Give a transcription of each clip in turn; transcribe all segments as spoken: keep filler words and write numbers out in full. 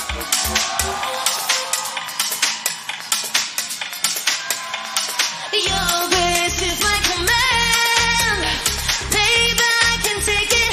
Your wish is my command. Baby, I can take it.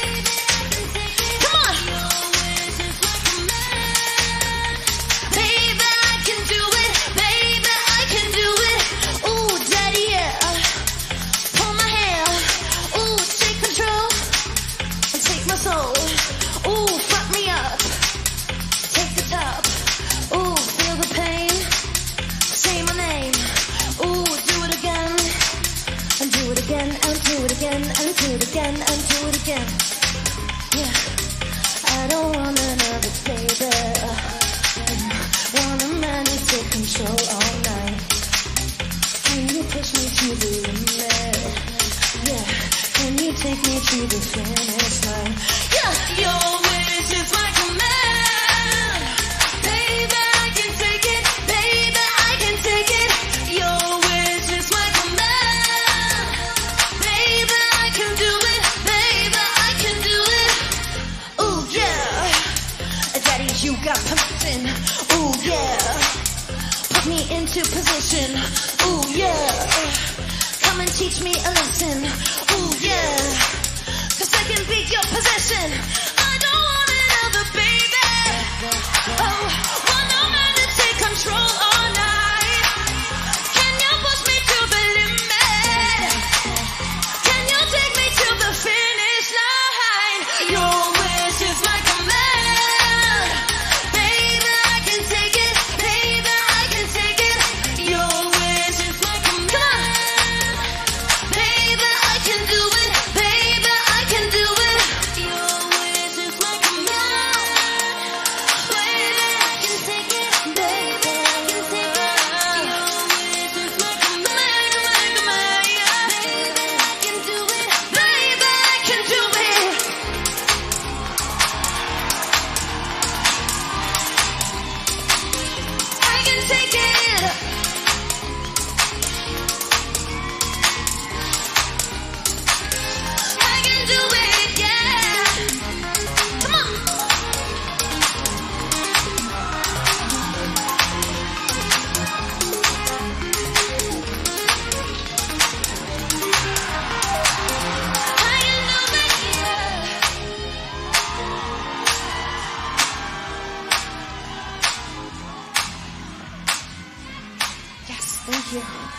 Come on. Your wish is my command. Baby, I can do it. Baby, I can do it. Ooh, daddy, yeah. Pull my hair. Ooh, take control. And take my soul. Ooh, fuck me up. Take the top. Ooh, feel the pain. Say my name. Ooh, do it again. And do it again, and do it again, and do it again, and do it again. Yeah, I don't want another baby. Want a man to take control all night. Can you push me to the limit? Yeah, can you take me to the finish line? Yeah, your wish is my command. Baby, I can take it. Baby, I can take it. Your wish is my command. Baby, I can do it. Baby, I can do it. Ooh, yeah. Daddy, you got permission. Ooh, yeah. Put me into position. Ooh, yeah. Come and teach me a lesson. Ooh, yeah. Cause I can beat your possession. I don't want another baby. Oh, want no man to take control all night. Can you push me to the limit? Can you take me to the finish line? Your wish is my command. Baby, I can take it. Baby, I can take it. Your wish is my command. Baby, I can do it. Baby, I can do it. Your wish is my command. Baby, I can take it. Baby, I can take it. Your wish is my command. Command, command, yeah. Baby, I can do it. Baby, I can do it. I can take it. I can do it, yeah. Come on. I can do it, yeah. Yes, thank you.